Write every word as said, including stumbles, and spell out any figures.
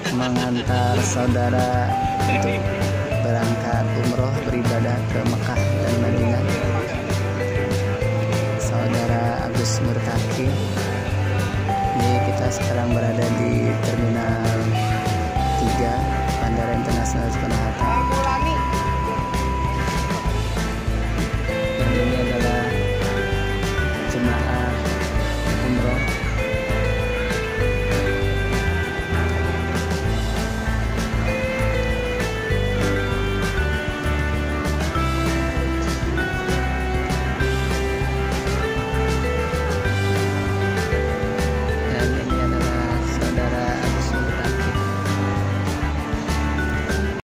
mengantar saudara untuk berangkat umroh beribadah ke Mekah dan Madinah. Saudara Agus Nurtaki. Jadi kita sekarang berada di Terminal tiga Bandara Internasional Soekarno Hatta.